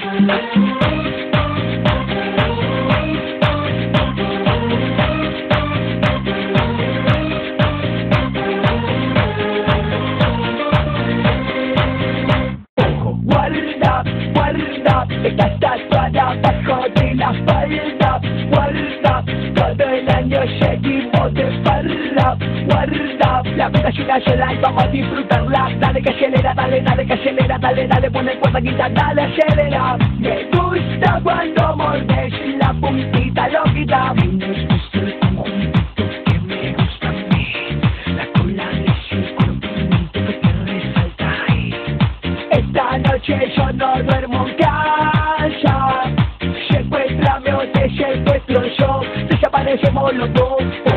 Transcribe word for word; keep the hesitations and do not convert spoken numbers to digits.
Guarda, guarda, esta estatua de abajo de la falda. Guarda, todo el año seguimos de farra. Guarda, la vida es una sola y vamos a disfrutarla. Dale que acelera, dale, dale que acelera, dale, dale, pon el cuarta quinta, dale, acelera. Me gusta cuando mordes la puntita loquita. Me gusta el conjuntito que me gusta a mí. La cola de ese cuerpito que te resalta ahí. Esta noche yo no duermo en casa. Secuéstrame o te secuestro yo. Desaparecemos los dos.